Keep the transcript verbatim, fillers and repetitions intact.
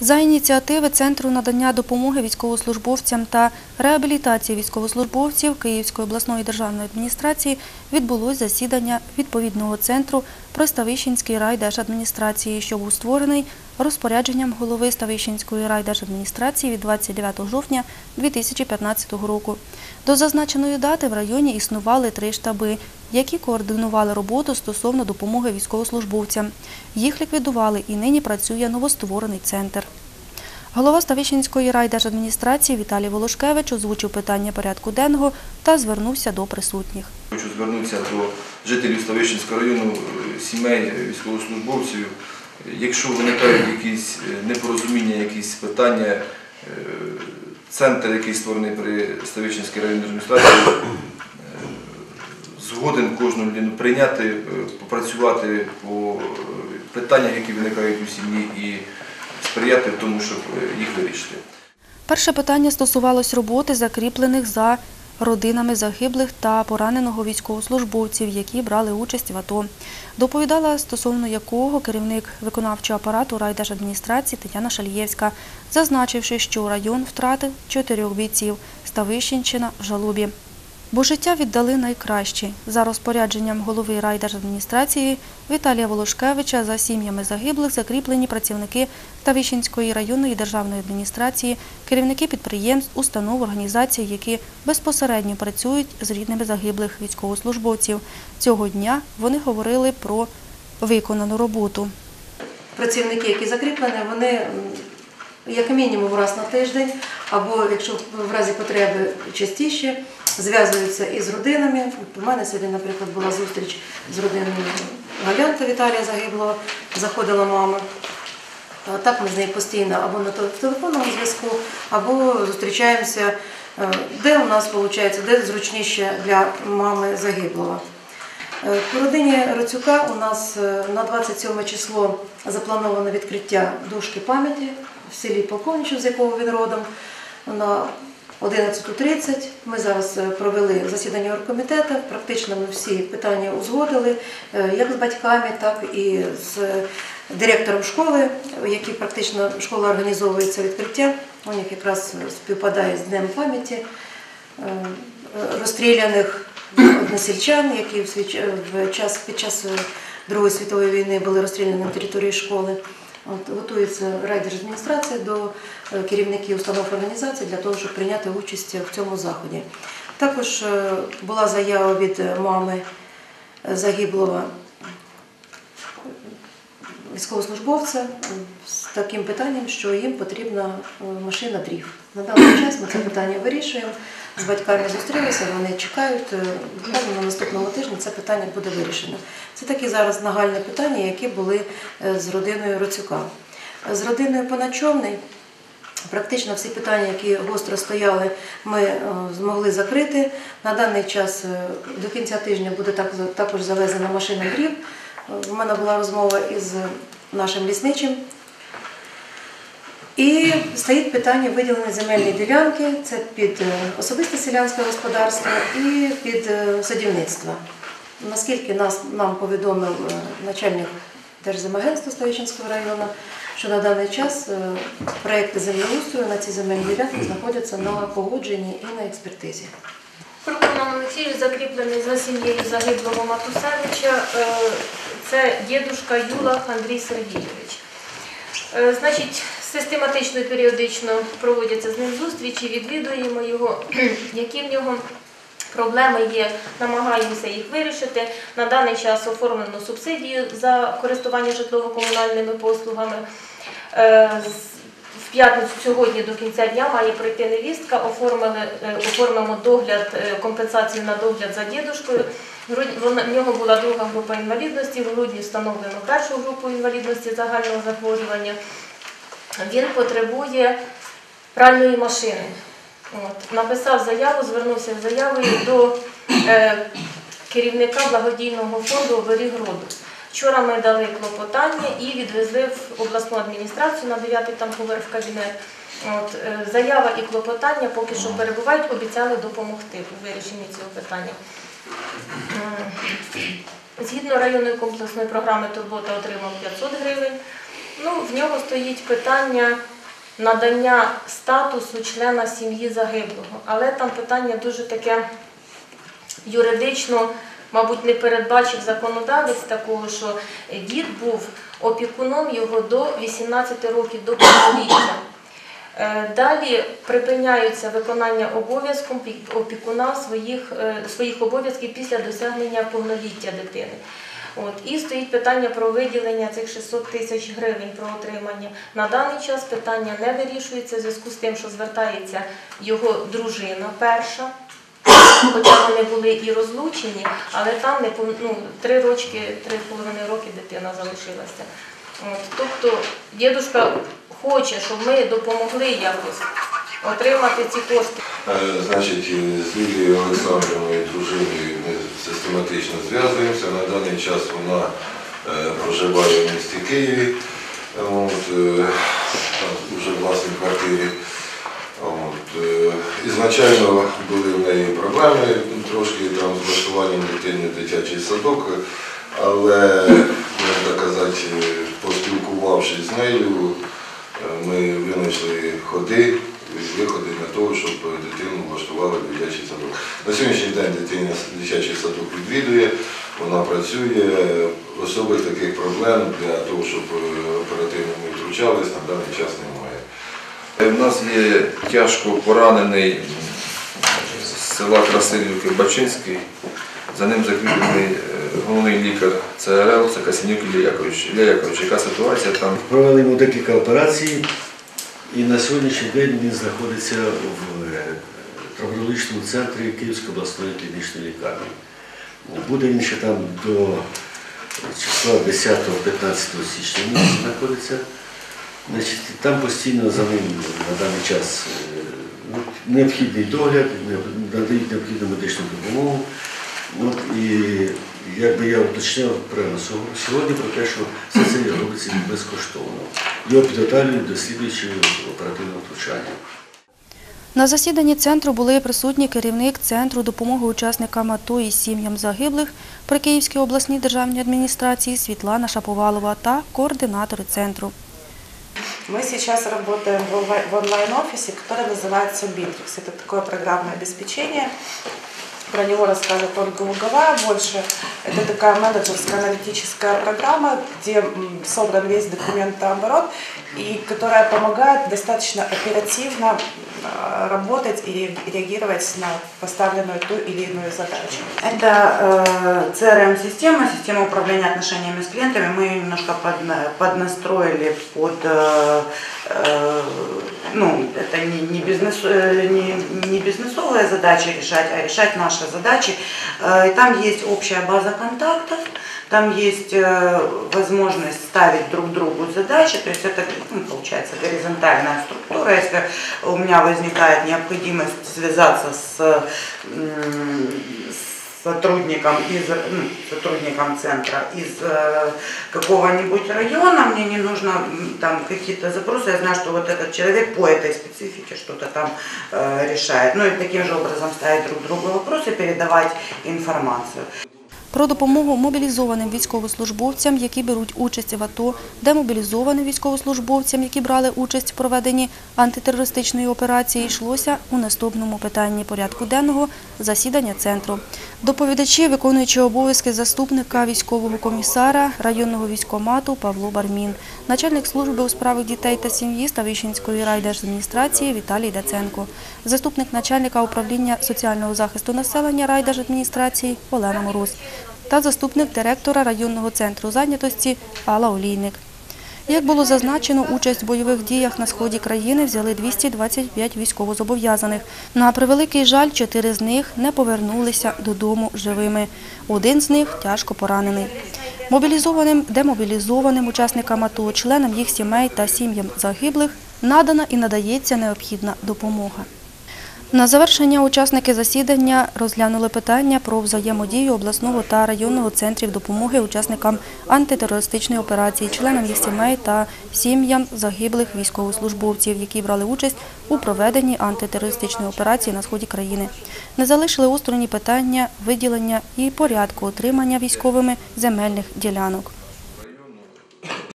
За ініціативи Центру надання допомоги військовослужбовцям та реабілітації військовослужбовців Київської обласної державної адміністрації відбулось засідання відповідного центру при Ставищенській райдержадміністрації, що був створений розпорядженням голови Ставищенської райдержадміністрації від двадцять дев'ятого жовтня дві тисячі п'ятнадцятого року. До зазначеної дати в районі існували три штаби, які координували роботу стосовно допомоги військовослужбовцям. Їх ліквідували і нині працює новостворений центр. Голова Ставищенської райдержадміністрації Віталій Волошкевич озвучив питання порядку денного та звернувся до присутніх. Хочу звернутися до жителів Ставищенського району, сімей військовослужбовців. Якщо виникають якісь непорозуміння, якісь питання, центр, який створений при Ставищенській районній адміністрації, згоден кожну людину прийняти, попрацювати по питаннях, які виникають у сім'ї, і сприяти в тому, щоб їх вирішити. Перше питання стосувалось роботи закріплених за родинами загиблих та пораненого військовослужбовців, які брали участь в АТО. Доповідала стосовно якого керівник виконавчого апарату райдержадміністрації Тетяна Шальєвська, зазначивши, що район втратив чотирьох бійців, Ставищенщина в жалобі. Бо життя віддали найкращі. За розпорядженням голови райдержадміністрації Віталія Волошкевича за сім'ями загиблих закріплені працівники Ставищенської районної державної адміністрації, керівники підприємств, установ, організацій, які безпосередньо працюють з рідними загиблих військовослужбовців. Цього дня вони говорили про виконану роботу. Працівники, які закріплені, вони як мінімум раз на тиждень, або, якщо в разі потреби, частіше, зв'язуються із родинами. У мене сьогодні, наприклад, була зустріч з родиною Галянта Віталія загиблого, заходила мама. Так ми з нею постійно або на телефонному зв'язку, або зустрічаємося, де у нас виходить, де зручніше для мами загиблого. По родині Роцюка у нас на двадцять сьоме число заплановано відкриття дошки пам'яті в селі Полковничів, з якого він родом, на одинадцята тридцять. Ми зараз провели засідання оргкомітету, практично ми всі питання узгодили, як з батьками, так і з директором школи, які практично школа організовується відкриття. У них якраз співпадає з Днем пам'яті розстріляних односельчан, які в час, під час Другої світової війни були розстріляні на території школи. От, готується райдержадміністрація до керівників установ організацій для того, щоб прийняти участь в цьому заході. Також була заява від мами загиблого військовослужбовця з таким питанням, що їм потрібна машина дрів. На даний час ми це питання вирішуємо, з батьками зустрілися, вони чекають, на наступному тижні це питання буде вирішено. Це такі зараз нагальні питання, які були з родиною Роцюка. З родиною Поначовний практично всі питання, які гостро стояли, ми змогли закрити. На даний час до кінця тижня буде також завезена машина дрів. У мене була розмова із нашим лісничим. І стоїть питання виділення земельної ділянки, це під особисте селянське господарство і під садівництво. Наскільки нас, нам повідомив начальник Держземагентства Ставищенського району, що на даний час проекти землеустрою на ці земельні ділянки знаходяться на погодженні і на експертизі. Прокурором Олексійович закріплений за сім'єю загиблого Матусевича, це дідушка Юлах Андрій Сергійович. Значить, систематично і періодично проводяться з ним зустрічі, відвідуємо його, які в нього проблеми є, намагаємося їх вирішити. На даний час оформлено субсидію за користування житлово-комунальними послугами. В п'ятницю сьогодні до кінця дня має прийти невістка, оформили, оформимо догляд, компенсацію на догляд за дідушкою. В нього була друга група інвалідності, в грудні встановлено першу групу інвалідності загального захворювання. Він потребує пральної машини. От. Написав заяву, звернувся з заявою до е, керівника благодійного фонду «Оберіг роду». Вчора ми дали клопотання і відвезли в обласну адміністрацію на дев'ятий там поверх кабінет. От, е, заява і клопотання поки що перебувають, обіцяли допомогти у вирішенні цього питання. Згідно районної комплексної програми «Турбота» отримав п'ятсот гривень. Ну, в нього стоїть питання надання статусу члена сім'ї загиблого. Але там питання дуже таке юридично, мабуть, не передбачив законодавець такого, що дід був опікуном його до вісімнадцяти років, до повноліття. Далі припиняється виконання обов'язком опікуна своїх, своїх обов'язків після досягнення повноліття дитини. От. І стоїть питання про виділення цих шістсот тисяч гривень про отримання. На даний час питання не вирішується в зв'язку з тим, що звертається його дружина перша, хоча вони були і розлучені, але там не пов- ну, три рочки, три з половиною роки дитина залишилася. От. Тобто дідушка хоче, щоб ми допомогли якось отримати ці кошти. Значить, з Лілією Олександрівною, дружиною, ми систематично зв'язуємося. На даний час вона е, проживає в місті Києві, от, е, вже в власній квартирі. От, е, ізначально були в неї проблеми трошки там з влаштуванням дитини в дитячий садок, але, можна казати, поспілкувавшись з нею, ми винайшли ходи, виходи для того, щоб дитину влаштували в дитячий садок. На сьогоднішній день дитина дитячий садок відвідує, вона працює, особих таких проблем для того, щоб оперативно ми втручались, на даний час немає. У нас є тяжко поранений з села Красилівки Бачинський, за ним закріплений головний лікар Це Ер Ел, це Касенюк Ілля Якович. Ілля Якович, яка ситуація там? Провели йому декілька операцій, і на сьогоднішній день він знаходиться в травматологічному центрі Київської обласної клінічної лікарні. Буде він ще там до числа десятого-п'ятнадцятого січня місяця знаходиться. Значить, там постійно за ним на даний час необхідний догляд, надають необхідну медичну допомогу. От, і якби я уточняв прямо сьогодні про те, що все це робиться безкоштовно. Його підготовлюють до слідуючого оперативного втручання. На засіданні центру були присутні керівник Центру допомоги учасникам АТО і сім'ям загиблих при Київській обласній державній адміністрації Світлана Шаповалова та координатори центру. Мы сейчас работаем в онлайн-офисе, который называется Bittrex. Это такое программное обеспечение. Про него расскажет Ольга Луговая больше. Это такая менеджерская аналитическая программа, где собран весь документооборот, и которая помогает достаточно оперативно работать и реагировать на поставленную ту или иную задачу. Это си ар эм-система, система управления отношениями с клиентами. Мы ее немножко поднастроили под, ну, это не, не, бизнес, не, не бизнесовые задачи решать, а решать наши задачи. И там есть общая база контактов, там есть возможность ставить друг другу задачи, то есть это, ну, получается, горизонтальная структура. Если у меня возникает необходимость связаться с, с сотрудником, из, ну, сотрудником центра из какого-нибудь района, мне не нужно там какие-то запросы, я знаю, что вот этот человек по этой специфике что-то там э, решает. Ну и таким же образом ставить друг другу вопросы, передавать информацию. Про допомогу мобілізованим військовослужбовцям, які беруть участь в АТО, демобілізованим військовослужбовцям, які брали участь в проведенні антитерористичної операції, йшлося у наступному питанні порядку денного засідання центру. Доповідачі, виконуючи обов'язки заступника військового комісара районного військкомату Павло Бармін, начальник служби у справах дітей та сім'ї Ставищенської райдержадміністрації Віталій Даценко, заступник начальника управління соціального захисту населення райдержадміністрації Олена Мороз та заступник директора районного центру зайнятості Алла Олійник. Як було зазначено, участь в бойових діях на сході країни взяли двісті двадцять п'ять військовозобов'язаних. На превеликий жаль, чотири з них не повернулися додому живими. Один з них тяжко поранений. Мобілізованим, демобілізованим учасникам АТО, членам їх сімей та сім'ям загиблих надана і надається необхідна допомога. На завершення учасники засідання розглянули питання про взаємодію обласного та районного центрів допомоги учасникам антитерористичної операції, членам їх сімей та сім'ям загиблих військовослужбовців, які брали участь у проведенні антитерористичної операції на сході країни. Не залишили осторонь питання виділення і порядку отримання військовими земельних ділянок.